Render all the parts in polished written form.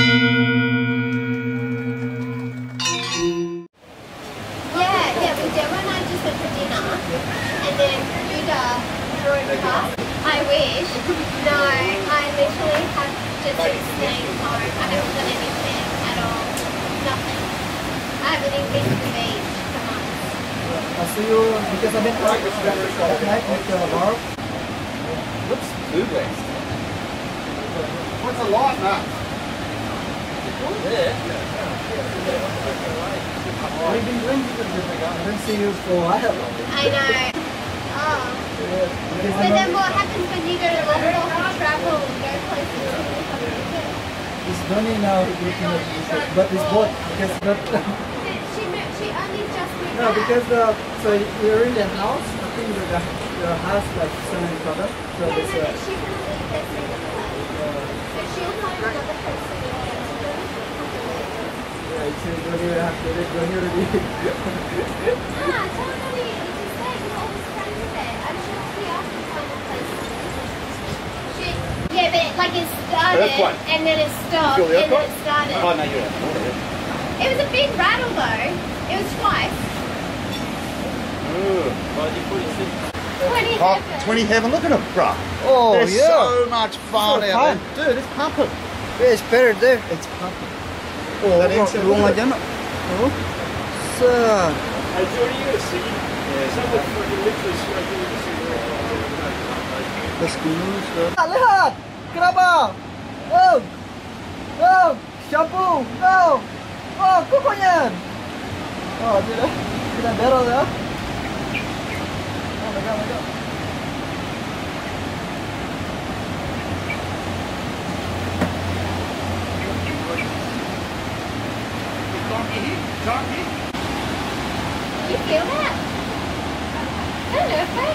Yeah, we did when I just went for dinner, and then Buddha drove past. I wish. No, I literally have just been staying home. I haven't done anything at all. Nothing. I haven't even been to the beach for months. I'll see you because I've been at night with Barb. What's food waste? What's a lot, man? What have you been doing? I didn't see you for a while. I know. Oh. But then what happens when you go to London and travel and go places? It's Donnie now looking at music, but it's both because that. She only just moved No, back. because so you're in the house. I think the house like selling product. So Yeah, there's no, but she's going to leave this in the place. But she'll find another person. Yeah, it's Donnie will have to let Donnie already. Tell Donnie, you just say you're always friends there. I'm sure she asked to find a place. Yeah, but like it started and then it stopped and then it started. Oh, no, you're right. It was a big rattle though. It was twice. 20 heaven, look at them, bruh. Oh There's so much fun out there. Dude, it's pumping. Yeah, it's better there. It's pumping. Oh, wrong aja nak. Oh, sir. Hey, Joe, are you going to see? Yeah. Someone fucking literally smoking with a cigarette. Let's go, sir. Lihat, kenapa? Oh, oh, shampoo, no. Oh, kukunya. Oh, tidak barrel ya. Oh, lega. You feel that? I don't know, right?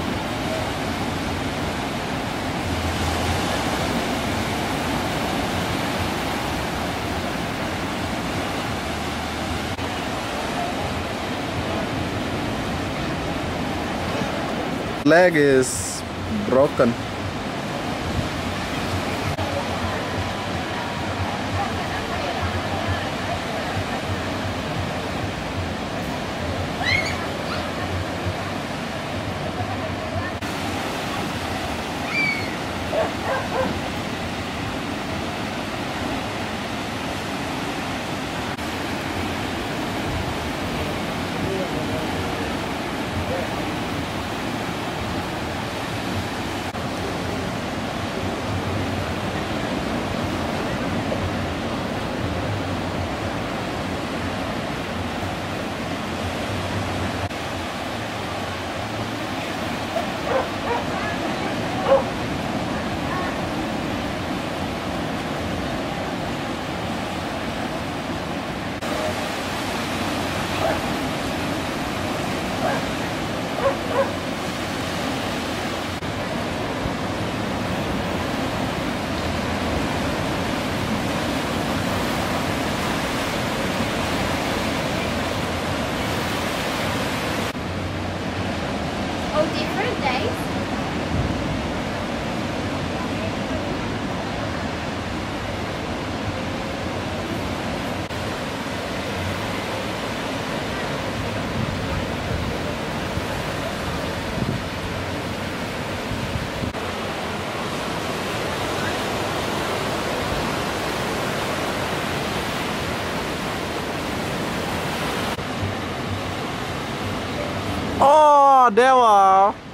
Leg is broken. Oh, different days? Oh, Dewa.